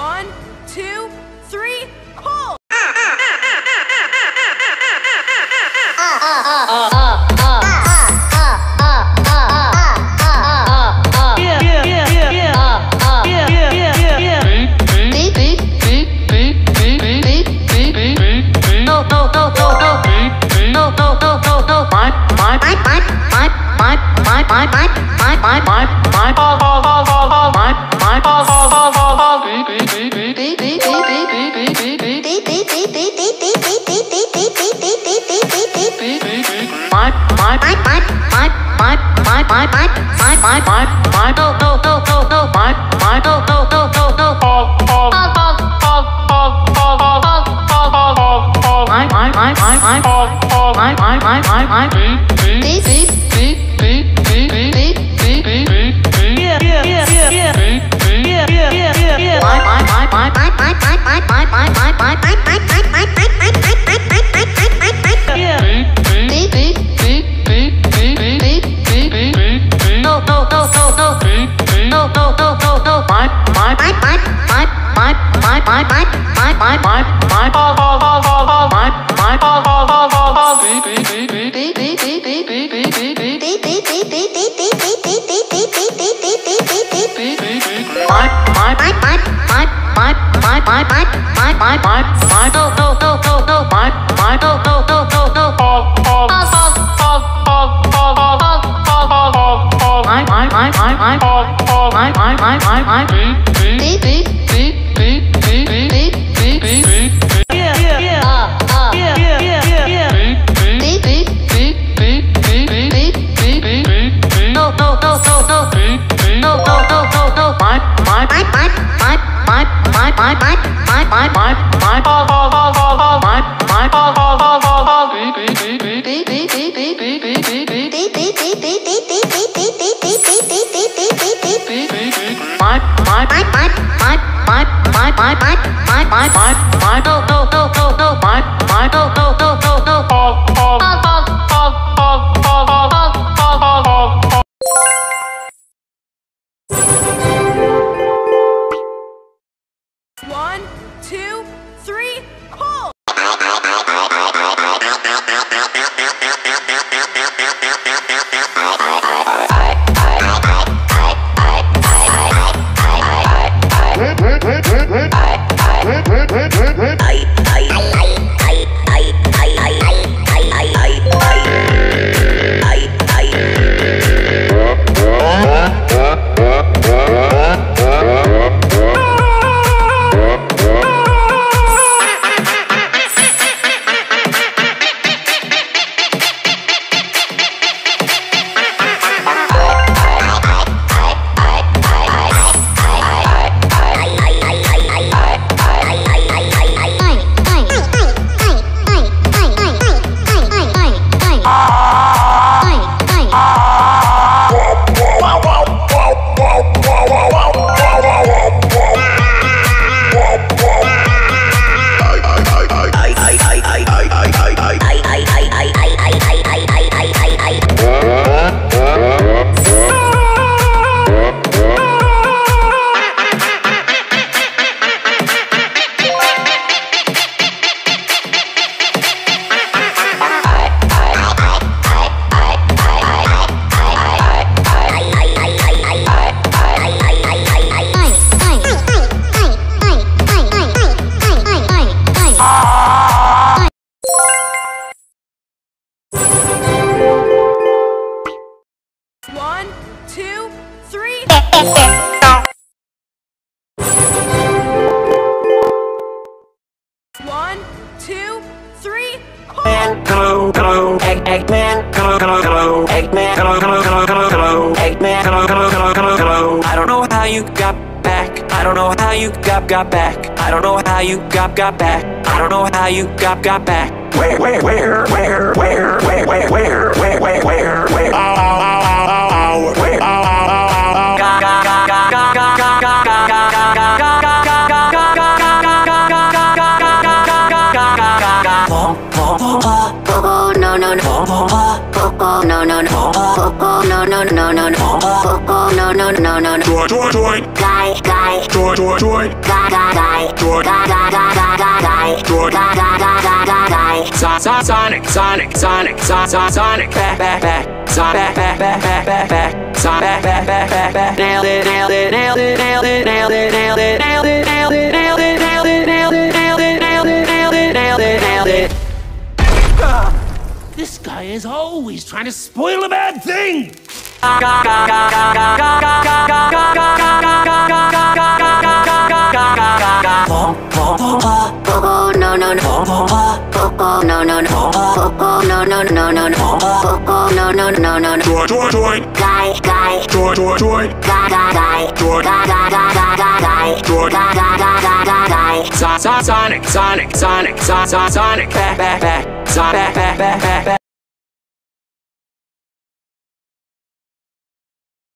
1, 2, 3, pull! Got back. I don't know how you got back. I don't know how you got back. Where? Guy. Droid, droid, droid. Droid, droid, Sonic, Sonic, Sonic, Sonic, back, back, back. Back, back, back, back, back, back. Back, back, back, back, back. Nailed it, nailed it, nailed it, nailed it, nailed it, nailed it, nailed it, nailed it, nailed it, nailed it, nailed it, nailed it, nailed it, nailed it, nailed it, nailed it. This guy is always trying to spoil a bad thing! Oh no no no! Oh no no no! Oh no no no no no! Oh no no no no no! Droid, droid, droid. Guy. Droid, droid, droid. Guy. Droid. Guy. Sonic, Sonic, Sonic, Sonic, back, back, back. Back, back, back, back, back.